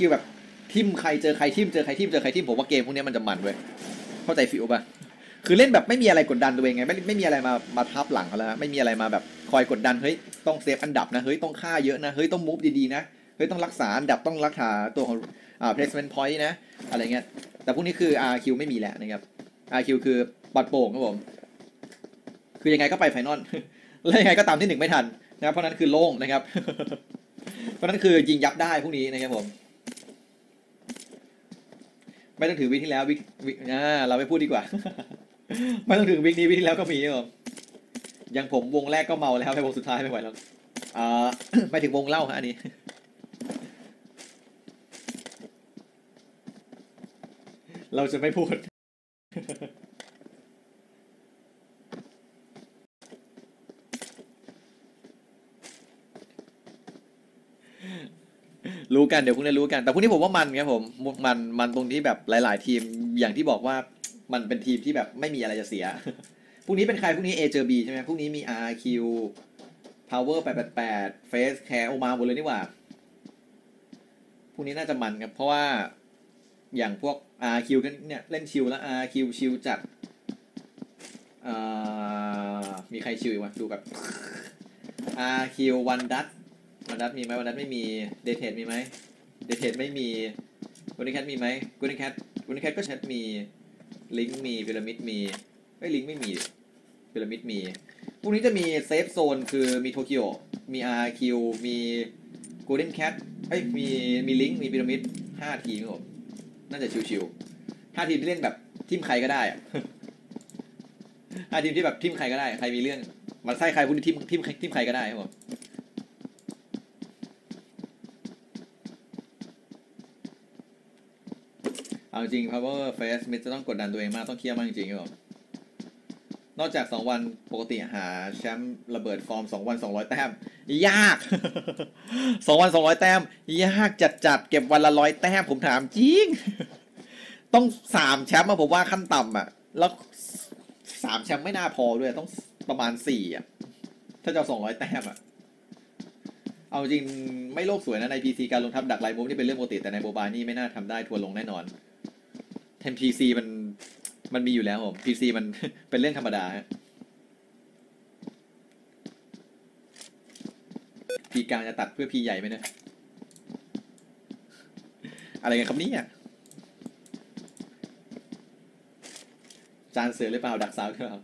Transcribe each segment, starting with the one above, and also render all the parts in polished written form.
กิลแบบทิมใครเจอใครทิมเจอใครทิมเจอใครทิมผมว่าเกมพวกนี้มันจะมันเว้ยเข้าใจฟิลป่ะคือเล่นแบบไม่มีอะไรกดดันตัวเองไงไม่มีอะไรมาทับหลังเขาแล้วไม่มีอะไรมาแบบคอยกดดันเฮ้ยต้องเซฟอันดับนะเฮ้ยต้องฆ่าเยอะนะเฮ้ยต้องมูฟดีๆนะเฮ้ยต้องรักษาอันดับต้องรักษาตัวของplacement point นะอะไรเงี้ยแต่พวกนี้คือ RQ ไม่มีแล้วนะครับ RQ คือปลอดโปร่งครับผมคือยังไงก็ไปไฟนอลแล้วยังไงก็ตามที่1ไม่ทันนะครับเพราะนั้นคือโล่งนะครับเพราะนั้นคือยิงยับได้พวกนี้นะครับผมไม่ต้องถือวิกที่แล้ววิกเราไม่พูดดีกว่าไม่ต้องถึงวิกนี้วิกที่แล้วก็มีครับผมอย่างผมวงแรกก็เมาแล้วไปวงสุดท้ายไม่ไหวแล้วไม่ถึงวงเล่าฮะอันนี้เราจะไม่พูดรู้กันเดี๋ยวพรุ่งนี้รู้กันแต่พรุ่งนี้ผมว่ามันครับผมมันตรงที่แบบหลายๆทีมอย่างที่บอกว่ามันเป็นทีมที่แบบไม่มีอะไรจะเสียพรุ่งนี้เป็นใครพรุ่งนี้ A เจอ B ใช่ไหมพรุ่งนี้มี RQ Power 888 Face Care ออกมาหมดเลยนี่หว่าพรุ่งนี้น่าจะมันครับเพราะว่าอย่างพวก RQ กันเนี่ยเล่นชิลแล้ว RQ ชิลจัดมีใครชิลอีกวะดูแบบ RQ วันดัตมีไหมวันดัตไม่มีเดทเทดมีไหมเดทเทดไม่มีกูนิแคทมีไหมกูนิแคทก็แชทมีลิงก์มีพีระมิดมีลิงก์ไม่มีพีระมิดมีพวกนี้จะมีเซฟโซนคือมีโตเกียวมี RQ มีกูนิแคทมีลิงก์มีพีระมิด5 ทีมครับผมน่าจะชิวๆ5 ทีมที่เล่นแบบทีมใครก็ได้อะ5 ทีมที่แบบทีมใครก็ได้ใครมีเรื่องมันไส้ใครพวกนี้ทีมใครก็ได้ครับผมเอาจริง Power Face มิดจะต้องกดดันตัวเองมากต้องเครียดมากจริงๆครับผมนอกจาก2 วันปกติหาแชมป์ระเบิดฟอร์ม2 วัน200 แต้มยาก 2 วัน200 แต้มยากจัดเก็บวันละ100 แต้มผมถามจริงต้อง3 แชมป์มาผมว่าขั้นต่ำอ่ะแล้ว3 แชมป์ไม่น่าพอด้วยต้องประมาณ4อ่ะถ้าจะ200 แต้มอ่ะเอาจริงไม่โลกสวยนะใน PC การลงทับดักไลน์มูฟนี่เป็นเรื่องปกติแต่ในโมบายนี่ไม่น่าทำได้ทัวร์ลงแน่นอนเทม PC มันมีอยู่แล้วผม PC มัน เป็นเรื่องธรรมดาฮะพีกลางจะตัดเพื่อพีใหญ่ไหมเนี่ยอะไรกันครับเนี่ยจานเสือหรือเปล่าดักสาวหรือเปล่า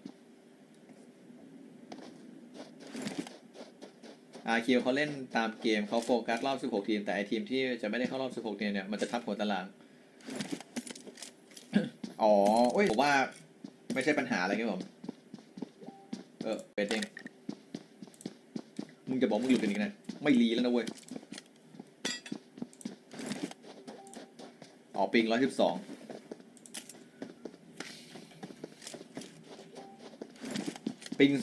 RQ เขาเล่นตามเกมเขาโฟกัสรอบ16 ทีมแต่ไอทีมที่จะไม่ได้เข้ารอบ16 ทีมเนี่ยมันจะทับหัวตารางอ๋อโอ้ยผมว่าไม่ใช่ปัญหาอะไรครับผมเป็นเองมึงจะบอกมึงหลุดกันอีกนะไม่รีแล้วนะเว้ยอ๋อปิง112ปิง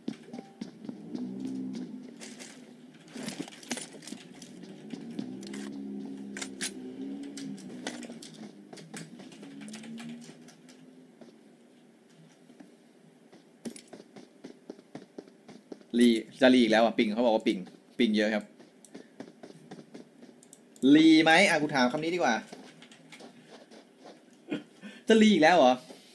รีจะรีอีกแล้วอ่ะปิงเขาบอกว่าปิงเยอะครับรีไหมกูถามคำนี้ดีกว่าจะรีอีกแล้วเหรอ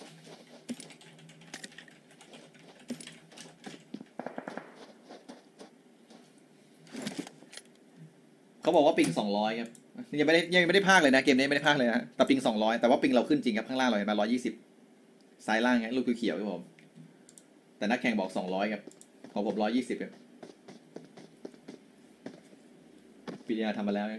เขาบอกว่าปิง200ครับยังไม่ได้พากเลยนะเกมนี้ไม่ได้พากเลยนะแต่ปิง200แต่ว่าปิงเราขึ้นจริงครับข้างล่างเราเห็นมา120ซ้ายล่างไงลูกเขียวครับผมแต่นักแข่งบอก200ครับของผม120ครับปีนี้ทำมาแล้ว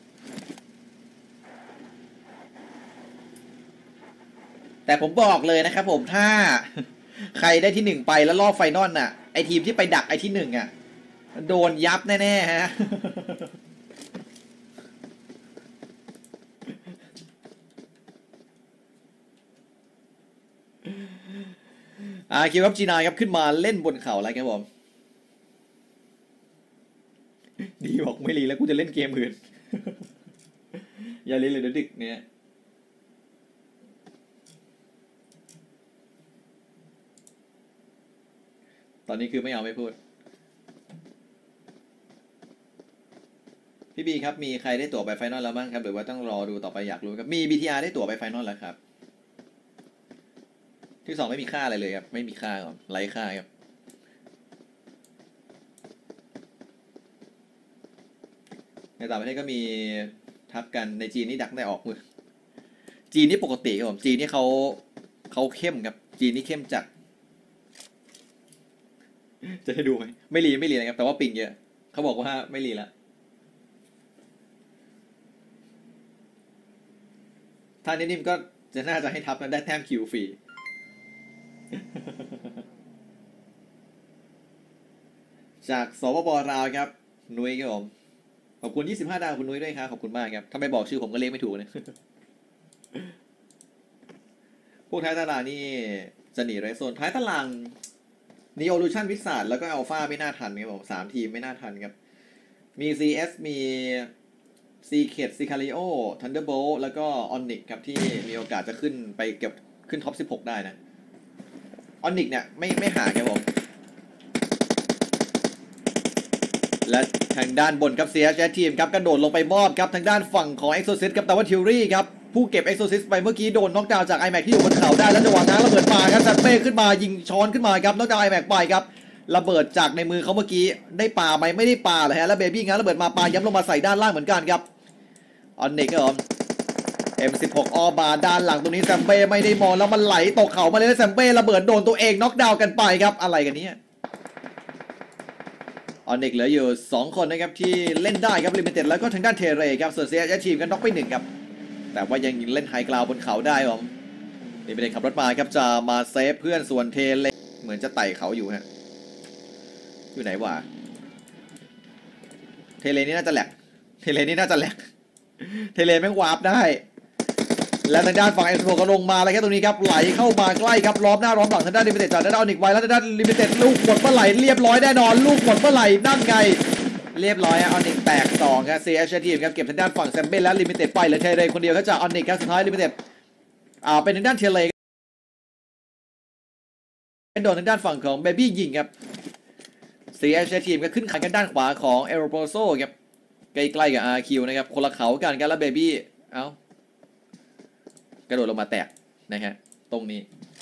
แต่ผมบอกเลยนะครับผมถ้าใครได้ที่1ไปแล้วรอบไฟนอลน่ะไอทีมที่ไปดักไอที่1อ่ะโดนยับแน่ๆฮะคิวครับจีนายครับขึ้นมาเล่นบนเขาอะไรครับผมดีบอกไม่รีแล้วกูจะเล่นเกมอื่นอย่าเล่นเลยเดี๋ยวดึกเนี่ยตอนนี้คือไม่เอาไม่พูดพี่บีครับมีใครได้ตั๋วไปไฟนอลแล้วบ้างครับหรือว่าต้องรอดูต่อไปอยากรู้ครับมี BTR ได้ตั๋วไปไฟนอลแล้วครับที่2ไม่มีค่าอะไรเลยครับไม่มีค่าครับไร้ค่าครับในต่างประเทศก็มีทักกันในจีนนี่ดักได้ออกมือจีนนี่ปกติครับผมจีนนี่เขาเข้มครับจีนนี่เข้มจัดจะให้ดูไหมไม่รีนะครับแต่ว่าปิงเยอะเขาบอกว่าไม่รีแล้วถ้านิ่มๆก็จะน่าจะให้ทับแล้วได้แต้มคิวฟรีจากสปป.ลาวครับนุ้ยครับผมขอบคุณ25 ดาวคุณนุ้ยด้วยครับขอบคุณมากครับถ้าไม่บอกชื่อผมก็เรียกไม่ถูกนะพวกท้ายตารางนี่จะหนีเรสโซนท้ายตารางนีโอลูชันวิสาดแล้วก็อัลฟาไม่น่าทันครับผม3 ทีมไม่น่าทันครับมี CS มีซีเคดซิคาริโอทันเดอร์โบลแล้วก็ออนนิกครับที่มีโอกาสจะขึ้นไปเก็บขึ้นท็อป16ได้นะออนนิกเนี่ยไม่หาครับผมและทางด้านบนครับเสียแชทีมครับกระโดดลงไปมอบครับทางด้านฝั่งของเอ็กโซซิสครับแต่ว่าทิวรี่ครับผู้เก็บเอ็กโซซิสไปเมื่อกี้โดนน็อกดาวน์จาก iMac ที่อยู่บนเขาได้แล้วจังหวะนั้นระเบิดปาครับแซมเป้ขึ้นมายิงช้อนขึ้นมาครับน็อกดาวน์ iMac ไปครับระเบิดจากในมือเขาเมื่อกี้ได้ปาไหมไม่ได้ปาเลยฮะแล้วเบบี้งั้นระเบิดมาปาย้ำลงมาใส่ด้านล่างเหมือนกันครับออนเน็กครับ M16 ออบาด้านหลังตรงนี้แซมเป้ไม่ได้มองแล้วมันไหลตกเขามาเลยแล้วแซมเป้ระเบิดโดนตัวเองน็อกดาวน์กันไปครับอะไรกันเนี่ยออนเน็กเหลืออยู่2 คนนะครับที่เล่นได้ครับลิมิเต็ดแล้วก็ทางด้านเทเรครับส่วนเซียทีมกันน็อกไป1ครับแต่ว่ายังเล่นไฮกราวบนเขาได้ผมลิมิเต็ดขับรถมาครับจะมาเซฟเพื่อนส่วนเทเลเหมือนจะไต่เขาอยู่ฮะอยู่ไหนวะเทเลนี่น่าจะแหลกเทเลแม่งวาร์ปได้และทางด้านฝั่งเอ็นโฟก็ลงมาแล้วแค่ตรงนี้ครับไหลเข้ามาใกล้ครับล้อมหน้าล้อมหลังทางด้านลิมิเต็ดจากด้านออนิกไว้แล้วทางด้านลิมิเต็ดลูกหมดเมื่อไหร่เรียบร้อยแน่นอนลูกหมดเมื่อไหร่นั่นไงเรียบร้อยออนิกแตก2ครับ CH ทีมครับเก็บทางด้านฝั่งแซมเบ้และลิมิเต็ดไปเหลือเทเลคนเดียวครับจากออนิกครับสุดท้ายลิมิเต็ดเป็นทางด้านเทเลโดนทางด้านฝั่งของเบบี้ยิงครับ CH ทีมก็ขึ้นขันกันด้านขวาของเอโรโปโซครับใกล้ๆกับ RQ นะครับคนละเขากันแล้วเบบี้กระโดดลงมาแตกนะฮะตรงนี้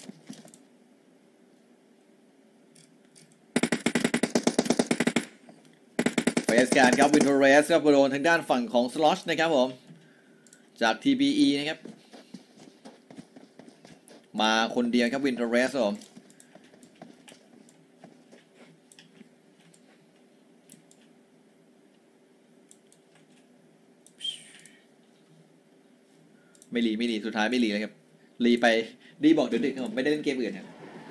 เฟสการครับวินเทอร์เรสครับโดนทางด้านฝั่งของสล็อชนะครับผมจาก TBE นะครับมาคนเดียวครับวินเทอร์เรสผมไม่รีสุดท้ายไม่รีเลยครับรีไปดีบอกเดี๋ยวดึกผมไม่ได้เล่นเกมอื่นครับ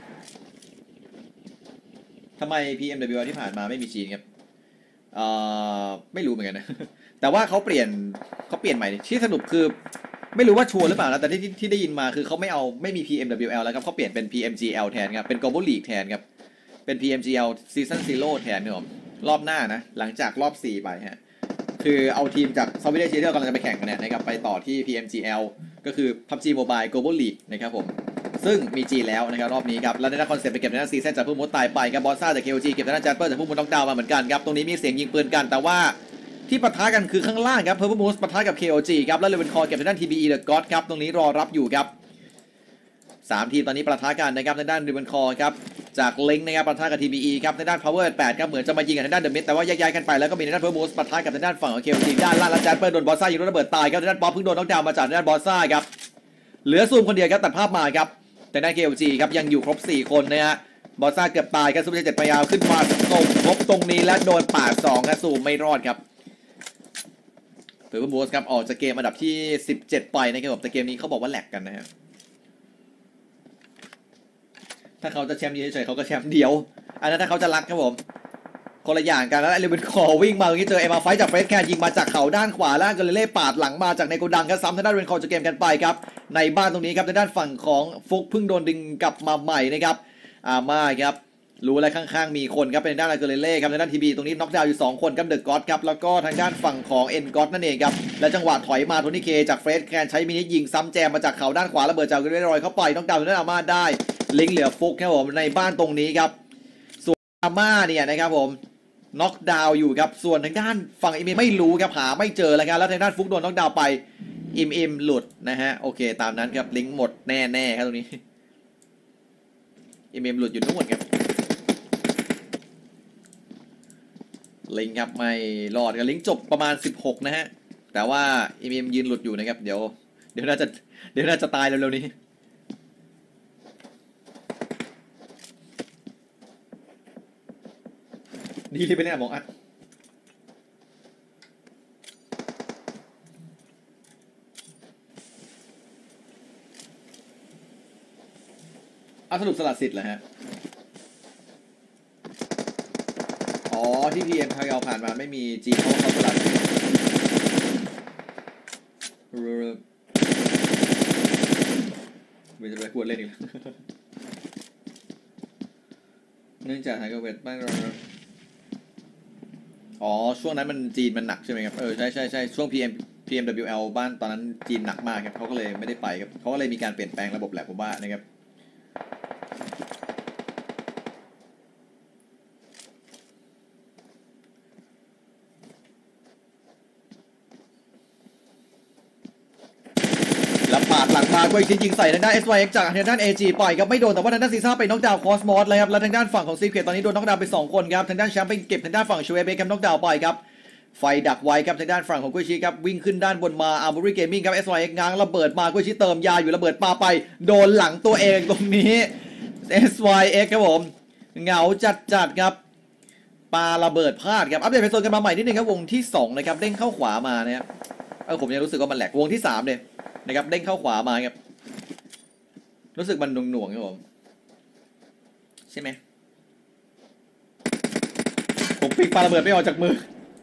ทำไม PMWL ที่ผ่านมาไม่มีจีนครับไม่รู้เหมือนกันนะแต่ว่าเขาเปลี่ยนใหม่ที่สรุปคือไม่รู้ว่าชัวร์หรือเปล่านะแต่ที่ได้ยินมาคือเขาไม่มี PMWL แล้วครับเขาเปลี่ยนเป็น PMGL แทนครับเป็น Global League แทนครับเป็น PMGL Season 0แทนครับรอบหน้านะหลังจากรอบ4ไปฮะคือเอาทีมจากซาอุดิอาระเบียที่เรากำลังจะไปแข่งกันเนี่ยนะครับไปต่อที่ PMGL ก็คือ PUBG Mobile Global League นะครับผมซึ่งมีจีแล้วนะครับรอบนี้ครับแล้วในด้านคอนเซ็ปต์ไปเก็บในด้านซีซั่นจากผู้มุดตายไปกับบอสซ่าจาก KOG เก็บในด้านจัดเปอร์จากผู้มุดน็อกดาวน์มาเหมือนกันครับตรงนี้มีเสียงยิงปืนกันแต่ว่าที่ปะทะกันคือข้างล่างครับเพอร์มูสปะทะกับ KOG ครับแล้วเลเวนคอร์เก็บในด้าน TBE The God ครับตรงนี้รอรับอยู่ครับ3 ทีมตอนนี้ปะทะกันนะครับในด้านเลเวนคอร์ครับจากเล้งนะครับปะทะกับ TBE ครับในด้าน Power 8ครับเหมือนจะมายิงกันในด้านเดอะมิดแต่ว่าแยกๆกันไปแล้วก็มีในด้านเพอร์มูสปะทะกับในด้านฝั่งของ KOG ด้านล่างแล้วจัดเปอร์โดนบอสซ่ายิงระเบิดตายครับในด้านป๊อปเพิ่งโดนน็อกดาวน์มาจากในด้านบอสซ่าครับเหลือซูมคนเดียวครับตัดภาพมาครับแต่ด้าน KOG ครับยังอยู่ครบ4 คนนะฮะบอสซ่าเกือบตายครับซูเปอร์7พยายามขึ้นมาตรงครบตรงนี้และโดนปาด2ครับซูมไม่รอดครับเฟอร์บูสครับออกจากเกมอันดับที่17ไปนะครับผมแต่เกมนี้เขาบอกว่าแหลกกันนะครับถ้าเขาจะแชมป์เฉยๆเขาก็แชมป์เดียวอันนั้นถ้าเขาจะรักครับผมคนละอย่างกันแล้วเลเวนคอวิ่งมาตรงนี้เจอเอ็มอาร์ไฟจากเฟสแคนยิงมาจากเขาด้านขวาล่างก็เลยเล่ปาดหลังมาจากในโกดังครับซ้ำทางด้านเลเวนคอจากเกมกันไปครับในบ้านตรงนี้ครับทางด้านฝั่งของฟุกเพิ่งโดนดึงกลับมาใหม่นะครับมาครับรู้อะไรข้างๆมีคนครับเป็นด้านอาเกเรเล่ครับทางด้านทีบีตรงนี้น็อกดาวน์อยู่2 คนครับเดอะก็อดครับแล้วก็ทางด้านฝั่งของเอ็นก็อดนั่นเองครับและจังหวะถอยมาโทนี่เคจากเฟสแคนใช้มินิยิงซ้ำแจมมาจากเขาด้านขวาระเบิดจากเกเรเล่ลอยเข้าไปน็อกดาวน์ทางด้านอาม่าได้ลิงเหลือฟุกครับผมในบ้านตรงนี้ครับส่วนอาม่าเนี่ยนะครับผมน็อกดาวน์อยู่ครับส่วนทางด้านฝั่งอิมไม่รู้ครับหาไม่เจอแล้วครับแล้วทางด้านฟุกโดนน็อกดาวน์ไปอิมหลุดนะฮะโอเคตามนั้นครับลิงก์หมดแน่ๆครับตรงนี้อิมหลุดอยู่ทั้งหมดครับลิงก์ครับไม่รอดกับลิงก์จบประมาณ16นะฮะแต่ว่าอิมยืนหลุดอยู่นะครับเดี๋ยวน่าจะตายเร็วๆนี้ดีเลยไปเนี่ยมองอัดสรุปสลัดสิทธิ์เหรอฮะอ๋อที่พีเอ็มพายผ่านมาไม่มีจีเขาสลัดไม่จะไปพูดเล่นอีกเนื่องจากไฮเกอร์เวทบ้านเราอ๋อช่วงนั้นมันจีนมันหนักใช่ไหมครับใช่ช่วง PMWL บ้านตอนนั้นจีนหนักมากครับเขาก็เลยไม่ได้ไปครับเขาก็เลยมีการเปลี่ยนแปลงระบบแหละผมว่านะครับแล้วปาดหลังมาก็ยิงใส่ทางด้าน SYX จากทางด้าน AG ปล่อยครับไม่โดนแต่ว่าทางด้านซีซ่าไปน็อกดาวน์คอสมอสเลยครับแล้วทางด้านฝั่งของซีเคทตอนนี้โดนน็อกดาวน์ไป2คนครับทางด้านแชมป์ไปเก็บทางด้านฝั่งชูเอเบครับน็อกดาวน์ไปครับไฟดักไว้ครับทางด้านฝั่งของกุยชิครับวิ่งขึ้นด้านบนมาอาร์บูรี่เกมมิ่งครับ SYX ง้างระเบิดมากุยชิเติมยาอยู่ระเบิดปาไปโดนหลังตัวเองตรงนี้ SYX ครับผมเหงาจัดครับปาระเบิดพลาดครับอัปเดตเป็นโซนกันมาใหม่นิดนึงครับวงที่2นะครับเด้งเข้าขวามานะครับผมยังรู้สึกว่ามันแหลกวงที่3เลยนะครับเด้งเข้าขวามาครับรู้สึกมันหน่วงๆครับผมใช่ไหมผมปิงปาระเบิดไม่ออกจากมือ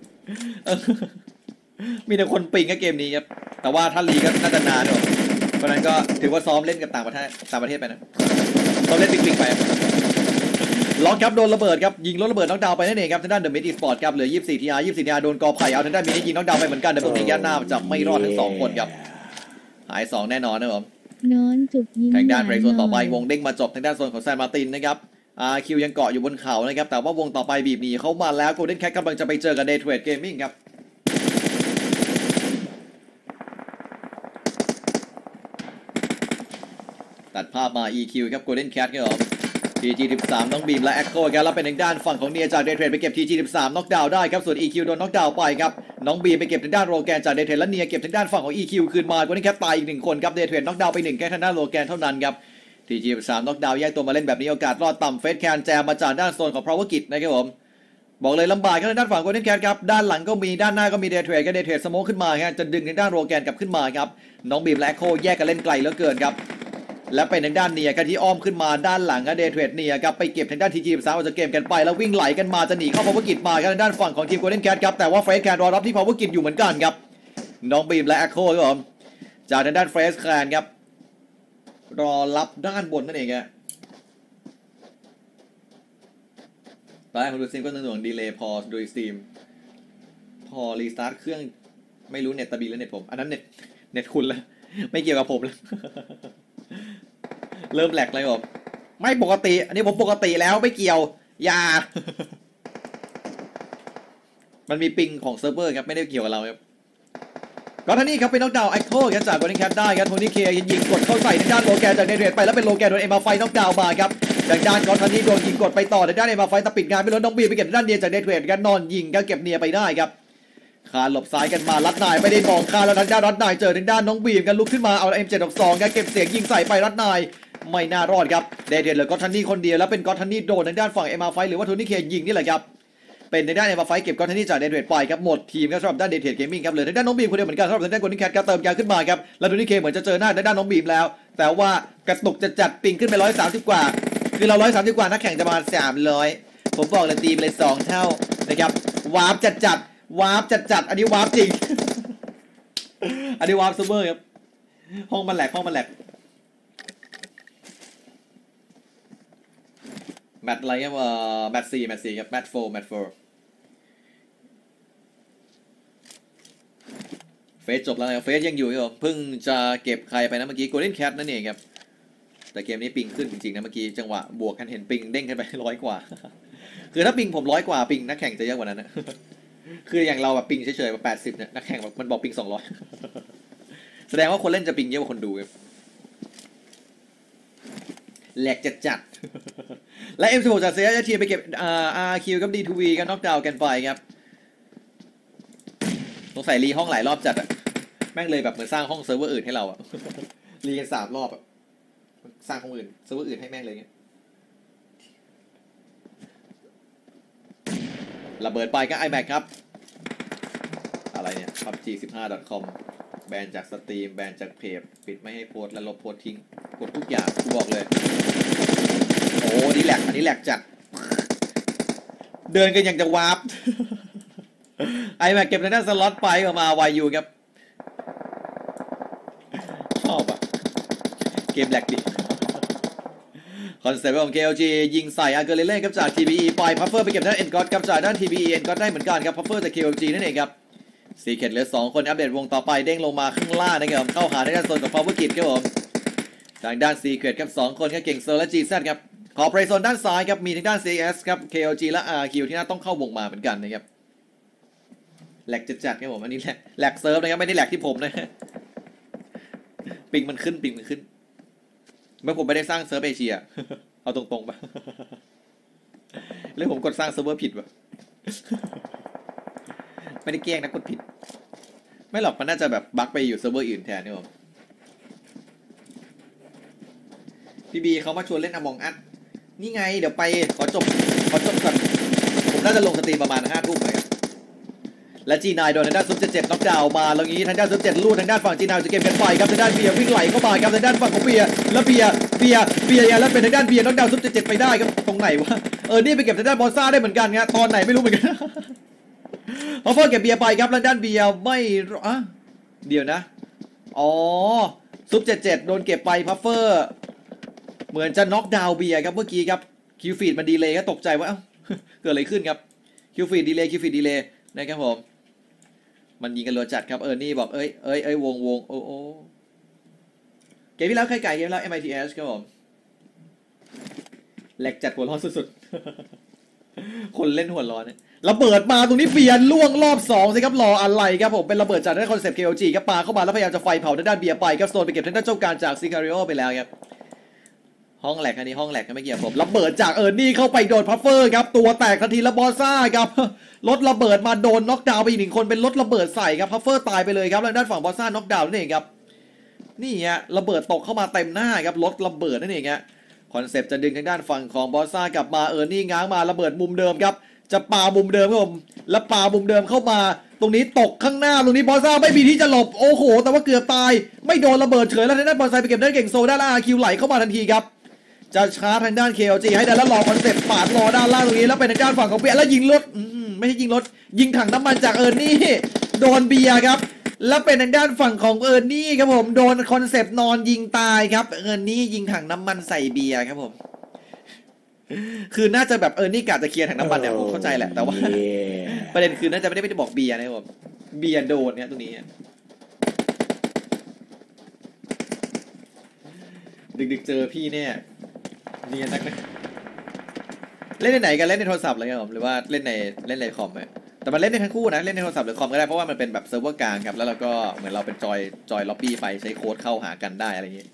มีแต่คนปิงกับเกมนี้ครับแต่ว่าถ้าลีก็น่าจะนานด้วยเพราะนั้นก็ถือว่าซ้อมเล่นกับต่างประเทศไปนะซ้อมเล่นปิงไปล็อกครับโดนระเบิดครับยิงรถระเบิดน็อกดาวน์ไปนั่นเองครับทางด้านเดอะมิดอีสปอร์ตครับเหลือ24 TR โดนกอไผ่เอาทางด้านมินิยิงน็อกดาวน์ไปเหมือนกันแต่พวกนี้ยัดหน้าจะไม่รอดทั้ง2คนครับหาย2แน่นอนนะผมนอนจุกยิงทางด้านเบรกโซนต่อไปวงเด้งมาจบทางด้านโซนของแซนมาร์ตินนะครับคิวยังเกาะอยู่บนเขานะครับแต่ว่าวงต่อไปบีบหนีเข้ามาแล้วโกลเด้นแคทกำลังจะไปเจอกับเดย์เทรดเกมมิ่งครับตัดภาพมา EQ ครับโกลเด้นแคทครับ TG13 น้องบีมและแอคโคครับแล้วเป็นทางด้านฝั่งของเนียจากเดย์เทรดไปเก็บ TG13 น็อกดาวน์ได้ครับส่วน EQ โดนน็อกดาวน์ไปครับน้องบีมไปเก็บทางด้านโรแกนจากเดย์เทรดและเนียเก็บทางด้านฝั่งของ EQ คืนมาโกลเด้นแคทตายอีก1คนครับเดย์เทรดน็อกดาวน์ไป1แค่ทางด้านโรแกนเท่านั้นครับTG13 น็อกดาวน์แยกตัวมาเล่นแบบนี้โอกาสรอดต่ำเฟสแคนแจมมาจากด้านโซนของพาวเวอร์กิจนะครับผมบอกเลยลำบากครับด้านฝั่งโกลเด้นแคทครับด้านหลังก็มีด้านหน้าก็มีเดย์เทรดก็เดย์เทรดสโมคขึ้นมาฮะจะดึงทางด้านโรแกนกลับขึ้นมาครับน้องบีมและโคแยกกันเล่นไกลเหลือเกินครับและเป็นทางด้านเนียกันที่อ้อมขึ้นมาด้านหลังเดย์เทรดเนียครับไปเก็บทางด้าน TG13 ออกจากเกมกันไปแล้ววิ่งไหลกันมาจะหนีเข้าพาวเวอร์กิจมาครับด้านฝั่งของทีมโกลเด้นแคทครับแต่ว่าเฟสแคนรอรับที่พาวเวอร์กิจอยู่เหมือนกันครับน้องบีมและโคครับผมจากทางด้านเฟสแคนครับรอรับด้านบนนั่นเองครับตอนแรกผมดูซิมก็หน่วงดีเลย์พอดูสตรีมพอรีสตาร์ทเครื่องไม่รู้เน็ตตะบีแล้วเน็ตผมอันนั้นเน็ตคุณแล้วไม่เกี่ยวกับผมแล้วเริ่มแหลกเลยผมไม่ปกติอันนี้ผมปกติแล้วไม่เกี่ยวอย่ามันมีปิงของเซิร์ฟเวอร์ครับไม่ได้เกี่ยวกับเราครับก็ท่านี้ครับเป็นน็อกดาวน์ไอโคครับจากโกลเด้นแคทได้ครับโทนี่เคยิงกดเข้าใส่ทางด้านโลแกนจากเดย์เทรดไปแล้วเป็นโลแกนโดนเอ็มอาร์ไฟน็อกดาวน์มาครับจากด้านก็ท่านี้โดนยิงกดไปต่อทางด้านเอ็มอาร์ไฟตะปิดงานไปแล้วน้องบีไปเก็บด้านเนียจากเดย์เทรดกันนอนยิงก็เก็บเนียไปได้ครับคาหลบซ้ายกันมารัดนายไม่ได้มองคาแล้วทางด้านรัดนายเจอทางด้านน้องบีมกันลุกขึ้นมาเอา M762 กันเก็บเสียงยิงใส่ไปรัดนายไม่น่ารอดครับเดย์เทรดเหลือก็ท่านี้คนเดียวแล้วเป็นก็ท่านี้โดนทางด้านฝั่งเอ็มอาร์ไฟหรือว่าโทนี่เคยิงนี่แหละครับเป็นในด้านเอ็มอาร์ไฟเก็บก็ท่านี้จากเดย์เทรดไปครับหมดทีมครับสำหรับด้านเดย์เทรดเกมมิ่งครับเหลือทางด้านน้องบีมคนเดียวเหมือนกันสำหรับทางด้านโกลเด้นแคทครับเติมยาขึ้นมาครับแล้วโทนี่เคเหมือนจะเจอหน้าทางด้านน้องบีมแล้วแต่ว่ากระตุกจะจัดปิงขึ้นไป130กว่าคือเรา130กว่านักแข่งจะมา300ผมบอกเลยตีมเลย2เท่านะครับวาร์ปจัดวาร์ปจัดอันนี้วาร์ปจริง อันนี้วาร์ปซูเปอร์ครับห้องมันแหลกแมตช์อะไรครับแมตช์4ครับแมตช์4เฟสจบแล้วครับเฟสยังอยู่ครับเพิ่งจะเก็บใครไปนะเมื่อกี้โกลเด้นแคทนั่นเองครับแต่เกมนี้ปิงขึ้นจริงๆนะเมื่อกี้จังหวะบวกกันเห็นปิงเด้งขึ้นไป100 กว่าคือถ้าปิงผม100 กว่าปิงนักแข่งจะเยอะกว่านั้นนะคืออย่างเราแบบปิงเฉยๆแบบ80เนี่ยนักแข่งมันบอกปิง200แสดงว่าคนเล่นจะปิงเยอะกว่าคนดูครับแหลกจัดและ M16 จากเซียทีไปเก็บRQ กับ D2V กันน็อกดาวน์กันไปครับสงสัยรีห้องหลายรอบจัดอะแม่งเลยแบบเหมือนสร้างห้องเซิร์ฟเวอร์อื่นให้เราอะรีกัน3 รอบอะสร้างห้องอื่นเซิร์ฟเวอร์อื่นให้แม่งเลยเงี้ยระเบิดไปก็ iMac ครับอะไรเนี่ย PUBG15.com แบนจากสตรีมแบนจากเพจปิดไม่ให้โพสและลบโพสทิ้งกดทุกอย่างกูบอกเลยโอ้นี่แหลกอันนี้แหลกจัดเดินกันยังจะวาร์ปiMac เก็บในด้านสล็อตไปออกมา YU ครับชอบอะเกมแหลกดิคอนเซ็ปต์ของ KLG ยิงใส่อาเกเรเล่ครับจาก TBE ปล่อยพัฟเฟอร์ไปเก็บด้าน Engott ครับจากด้าน TBE Engott ได้เหมือนกันครับพัฟเฟอร์จาก KLG นั่นเองครับซีเคทเหลือ2 คนอัปเดตวงต่อไปเด้งลงมาข้างล่างนะครับเข้าหาในด้านโซนของ Power Kid ครับผมทางด้านซีเคทครับ2 คนครับเก่งเซอร์และ GZ ครับขอเพรย์โซนด้านซ้ายครับมีทางด้าน CS ครับ KLG และ RQ ที่น่าต้องเข้าวงมาเหมือนกันนะครับแหลกจัดๆครับผมอันนี้แหลกเซิร์ฟนะครับไม่ได้แหลกที่ผมนะปิงมันขึ้นเมื่อผมไม่ได้สร้างเซิร์ฟเอเชียเอาตรงๆป่ะแล้วผมกดสร้างเซิร์ฟเวอร์ผิดป่ะไม่ได้แกล้งนะกดผิดไม่หรอกมันน่าจะแบบบั๊กไปอยู่เซิร์ฟเวอร์อื่นแทนนี่ผมพี่บีเขามาชวนเล่นAmong Usนี่ไงเดี๋ยวไปขอจบก่อนผมน่าจะลงสตรีมประมาณ5 ทุ่มครับและ G9 โดนทางด้านซุป77น็อกดาวน์มาแล้วงี้ทางด้านซุป7ลู่ทางด้านฝั่ง G9 จะเก็บกันไปครับทางด้านเบียร์วิ่งไหลเข้ามาครับทางด้านฝั่งของเบียร์แล้วเบียร์แล้วเป็นทางด้านเบียร์น็อกดาวน์ซุป77ไปได้ครับตรงไหนวะนี่ไปเก็บทางด้านบอสซ่าได้เหมือนกันครับตอนไหนไม่รู้เหมือนกันพอเฟอร์เก็บเบียร์ไปครับแล้วด้านเบียร์ไม่เดี๋ยวนะซุป77โดนเก็บไปพัฟเฟอร์เหมือนจะน็อกดาวน์เบียร์ครับเมื่อกี้ครับคิวฟีดมันดีเลย์ก็ตกใจว่าเกิดอะไรขึ้นครับคิวฟีดดีเลย์นะครับผมมันยิงกันรัวจัดครับนี่บอกเอ้ยวงโอ้เกมที่แล้วใครไก่เกมแล้ว MITS ครับผมแหลกจัดหัวร้อนสุดๆคนเล่นหัวร้อนเนี่ยระเบิดมาตรงนี้เบียร์ล่วงรอบ2สิครับรออะไรครับผมเป็นระเบิดจากด้านคอนเซปต์ KLG ครับปาเข้ามาแล้วพยายามจะไฟเผาด้านเบียร์ไปครับโซนไปเก็บด้านเจ้าการจากซิคาริโอไปแล้วครับห้องแหลกอันนี้ห้องแหลกก็ไม่เกี่ยวผมระเบิดจากนี่เข้าไปโดนพัฟเฟอร์ครับตัวแตกทันทีแล้วบอสซ่าครับรถระเบิดมาโดนน็อกดาวน์ไปอีก1 คนเป็นรถระเบิดใส่ครับพัฟเฟอร์ตายไปเลยครับแล้วด้านฝั่งบอสซ่าน็อกดาวน์นั่นเองครับนี่ฮะระเบิดตกเข้ามาเต็มหน้าครับรถระเบิดนั่นเองฮะคอนเซปต์จะดึงทางด้านฝั่งของบอสซ่ากลับมานี่ง้างมาระเบิดมุมเดิมครับจะปามุมเดิมครับผมแล้วปามุมเดิมเข้ามาตรงนี้ตกข้างหน้าตรงนี้บอสซ่าไม่มีที่จะหลบโอ้โหแต่ว่าเกือบตายไม่โดนระเบิดเฉยแล้วทางด้านบอสซ่าไปเก็บด้านเก่งโซด้านRQไหลเข้ามาทันทีครับจะชาร์จทางด้าน KLG ให้ได้แล้วรอคอนเซ็ปต์ปาดรอด้านล่างตรงนี้แล้วเป็นทางด้านฝั่งของเบียร์แล้วยิงรถไม่ใช่ยิงรถยิงถังน้ำมันจากนี่โดนเบียร์ครับแล้วเป็นทางด้านฝั่งของนี่ครับผมโดนคอนเซ็ปต์นอนยิงตายครับนี่ยิงถังน้ำมันใส่เบียร์ครับผมคือน่าจะแบบนี่กะจะเคลียร์ถังน้ำมันเนี่ยผมเข้าใจแหละแต่ว่าประเด็นคือน่าจะไม่ได้บอกเบียร์นะครับผมเบียร์โดนเนี่ยตรงนี้ดึกๆเจอพี่เนี่ยเนียนนักนะเล่นในไหนกันเล่นในโทรศัพท์เลยครับผมหรือว่าเล่นในคอมแต่มันเล่นได้ทั้งคู่นะเล่นในโทรศัพท์หรือคอมก็ได้เพราะว่ามันเป็นแบบเซิร์ฟเวอร์กลางครับแล้วเราก็เหมือนเราเป็นจอยล็อบบี้ไปใช้โค้ดเข้าหากันได้อะไรอย่างงี้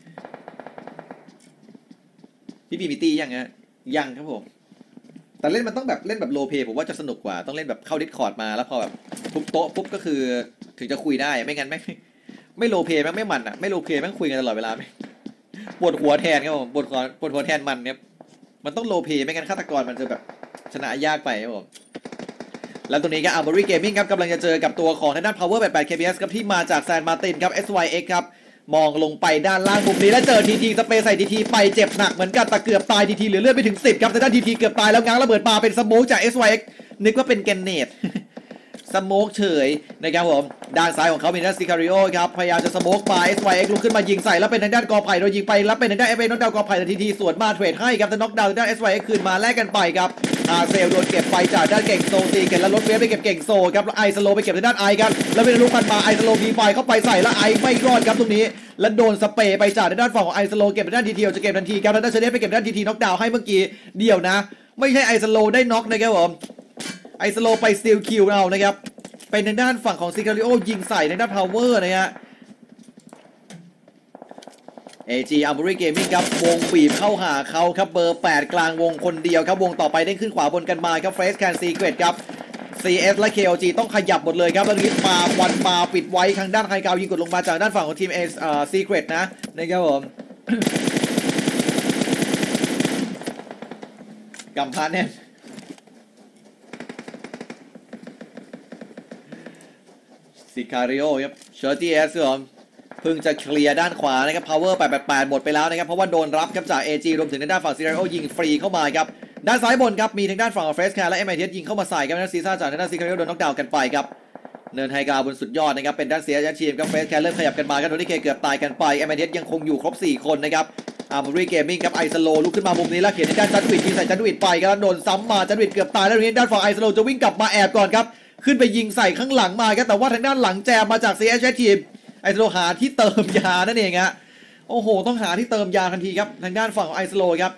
พี่มีตี้ยังครับผมแต่เล่นมันต้องแบบเล่นแบบโรลเพลย์ผมว่าจะสนุกกว่าต้องเล่นแบบเข้า Discord มาแล้วพอแบบทุบโต๊ะปุ๊บก็คือถึงจะคุยได้ไม่งั้นไม่โรลเพลย์ไม่มันไม่โรลเพลย์คุยกันตลอดเวลาปวดหัวแทนครับผมปวดหัวแทนมันเนี่ยมันต้องโรลเพลย์ไม่งั้นฆาตกรมันจะแบบชนะยากไปครับผมแล้วตรงนี้ก็ Armory Gaming ครับกำลังจะเจอกับตัวของทางด้าน Power 88 KBS ครับที่มาจากแซนมาร์ตินครับ SYX ครับมองลงไปด้านล่างมุมนี้แล้วเจอทีสเปรย์ใส่ทีไปเจ็บหนักเหมือนกันแต่เกือบตายทีเหลือเลือดไปถึง10ครับแต่ด้านทีเกือบตายแล้วง้างระเบิดมาเป็นสโมกจาก SYX นึกว่าเป็นแกนเนตสโมกเฉยนะครับผมด้านซ้ายของเขาเป็นด้านซิคาริโอครับพยายามจะสโมกไป SYX ลุกขึ้นมายิงใส่แล้วเป็นทางด้านกอไผ่โดยยิงไปแล้วเป็นทางด้านFAน็อกดาวน์กอไผ่ทันทีส่วนมาเทรดให้ครับแต่น็อกดาวน์ด้าน SYX คืนมาแลกกันไปครับอาเซลโดนเก็บไปจากด้านเก่งโซตีเก็บแล้วรถเวฟไปเก็บเก่งโซครับแล้วไอสโลไปเก็บในด้านไอครับแล้วเป็นลูกมันมาไอสโลพีไฟเข้าไปใส่แล้วไอไม่รอดครับตรงนี้แล้วโดนสเปรย์ไปจากในด้านฝั่งของไอสโลเก็บในด้านทีเทียวจะเก็บทันทีครับแล้วด้านเชเดไปเก็บด้านทีทีน็อกดาวน์ให้เมื่อกี้เดี่ยวนะไม่ใช่ไอสโลได้น็อกนะครับผมไอสโลไปสตีลคิวเอานะครับเป็นในด้านฝั่งของซิคาริโอยิงใส่ในด้านพาวเวอร์นะฮะAG Armory Gaming ครับวงบีบเข้าหาเขาครับเบอร์8กลางวงคนเดียวครับวงต่อไปได้ขึ้นขวาบนกันมาครับ Fresh Can Secret ครับ CS และ KOG ต้องขยับหมดเลยครับแล้วนี้มาวันมาปิดไว้ทางด้านไฮกาวยิงกดลงมาจากด้านฝั่งของทีมSecret นะนะครับผม กำพันเนี่ยซิคาริโอครับเชอร์ตี้เอสครับเพิ่งจะเคลียร์ด้านขวานะครับ power 888หมดไปแล้วนะครับเพราะว่าโดนรับครับจาก AG รวมถึงในด้านฝั่งซิคาริโอยิงฟรีเข้ามาครับด้านซ้ายบนครับมีทางด้านฝั่งของเฟรชแคร์และ MITS ยิงเข้ามาใส่ครับด้านซีซ่าจากด้านซิคาริโอโดนน็อกดาวน์กันไปครับเนินไฮกราวบนสุดยอดนะครับเป็นด้านเสียยันทีมครับเฟรชแคร์เริ่มขยับกันมาครับโดนี่เคเกือบตายกันไป MITS ยังคงอยู่ครบ4คนนะครับArmory Gaming ครับไอสโลลุกขึ้นมามุมนี้แล้วเขียนในด้านจันวิดยิงใส่จันวิดไปครับโดนซ้ำมาจันวิดเกือบตายแล้วทีนี้ด้านฝั่งไอสโลจะวิ่งกลับมาแอบก่อนครับขึ้นไปยิงใส่ข้างหลังมาครับแต่ว่าทางด้านหลังแจมมาจาก CHS ทีมไอสโลหาที่เติมยานั่นเองฮะโอ้โหต้องหาที่เติมยาทันทีครับทางด้านฝั่งของไอสโลครับ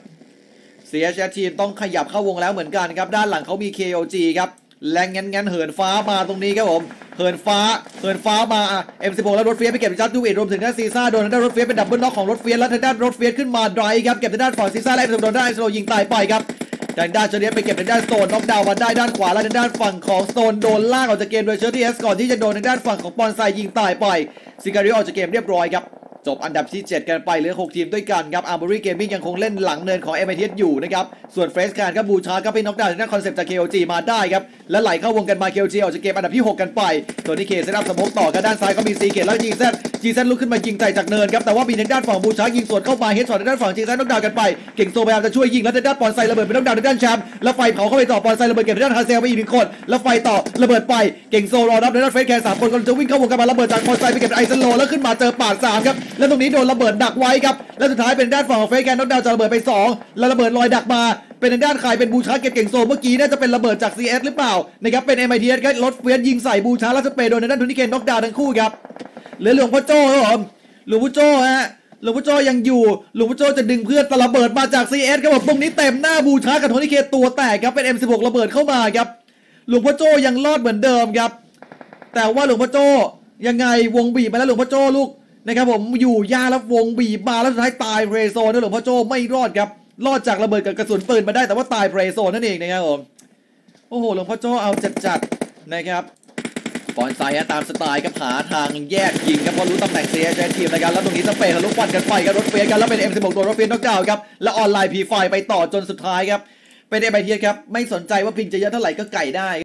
CHS ทีมต้องขยับเข้าวงแล้วเหมือนกันครับด้านหลังเขามี KOG ครับแรงงั้นเหินฟ้ามาตรงนี้ครับผมเหินฟ้ามาM16 แล้วรถเฟียสไปเก็บจัดดูเวทรวมถึงด้านซีซ่าโดนด้านรถเฟียสเป็นดับเบิลน็อกของรถเฟียสแล้วทางด้านรถเฟียสขึ้นมาไดรฟ์ครับเก็บทางด้านฝั่งซีซ่าและM16โดนด้านไอสโลยิงตายไปครับทางด้านเชอร์เดียไปเก็บทางด้านสโตนน็อกดาวน์มาได้ด้านขวาและทางด้านฝั่งของสโตนโดนลากออกจากเกมโดยเชอร์ตี้เอสก่อนที่จะโดนทางด้านฝั่งของปอนไซยิงตายไปซิการิโอออกจากเกมเรียบร้อยครับจบอันดับที่7กันไปเหลือ6ทีมด้วยกันครับ Armory Gaming ยังคงเล่นหลังเนินของ MITS อยู่นะครับส่วน Fresh Can ครับบูชาก็เป็นน็อกดาวน์ทางด้านคอนเซปต์จาก KOG มาได้ครับและไหลเข้าวงกันมา KOG ออกจากเกมอันดับที่6กันไปส่วนที่เคเซตอัพสโมกต่อกันด้านซ้ายก็มีซีเกตแล้วจีเซลุกขึ้นมายิงใส่จากเนินครับแต่ว่ามีทางด้านฝั่งบูชายิงสวนเข้ามาเฮดช็อตทางด้านฝั่งจีเซน็อกดาวน์กันไปเก่งโซพยายามจะช่วยยิงแล้วทางด้านปอนไซระเบิดเป็นน็อกดาวน์ทางด้านแชมป์แล้วไฟเผาเข้าไปต่อปอนไซระเบิดเก็บทางด้านฮาเซลไปอีก1คนแล้วไฟต่อระเบิดไปเก่งโซรอรับทางด้านเฟสแคร์3คนกำลังจะวิ่งเข้าวงกันมาระเบิดจากปอนไซไปเก็บไอซ์โลแล้วขึ้นมาเจอปาด3ครับแล้วตรงนี้โดนระเบิดดักไว้ครับและสุดท้ายเป็นด้านฝั่งของเฟสแคร์น็อกดาวน์จะระเบิดไป2แล้วระเบิดลอยดักมาเป็นทางด้านใครเป็นบูชาเก็บเก่งโซเมื่อกี้น่าจะเป็นระเบิดจาก CS หรือเปล่านะครับเป็น MITS ครับรถเฟียสยิงใส่บูชาแล้วสเปรย์โดนทางด้านทุนิเคนน็อกดาวน์ทั้งคู่ครับเหลือหลวงพ่อโจ้ครับผมหลวงพ่อโจ้ฮะหลวงพ่อโจ้ยังอยู่หลวงพ่อโจ้จะดึงเพื่อนแต่ระเบิดมาจาก CS ครับผมตรงนี้เต็มหน้าบูชากับโทนี่เคตัวแตกครับเป็น M16 ระเบิดเข้ามาครับหลวงพ่อโจ้ยังรอดเหมือนเดิมครับแต่ว่าหลวงพ่อโจ้ยังไงวงบีบมาแล้วหลวงพ่อโจ้ลูกนะครับผมอยู่ยาแล้ววงบีบมาแล้วสุดท้ายตายเพรโซนนะหลวงพ่อโจ้ไม่รอดครับรอดจากระเบิดกับกระสุนปืนมาได้แต่ว่าตายเพรโซนนั่นเองนะครับผมโอ้โหหลวงพ่อโจ้เอาจัดนะครับปอนไซตามสไตล์ครับหาทางแยกยิงครับพอรู้ตำแหน่งเสียใจทีมนะครับแล้วตรงนี้สเปรย์ทะลุควันกันไปครับรถเฟียสกันแล้วเป็น M16 โดนรถเฟียสน็อกดาวน์ครับแล้วออนไลน์ P5 ไปต่อจนสุดท้ายครับเป็น MITS ครับไม่สนใจว่าพิงจะเยอะเท่าไหร่ก็ไก่ได้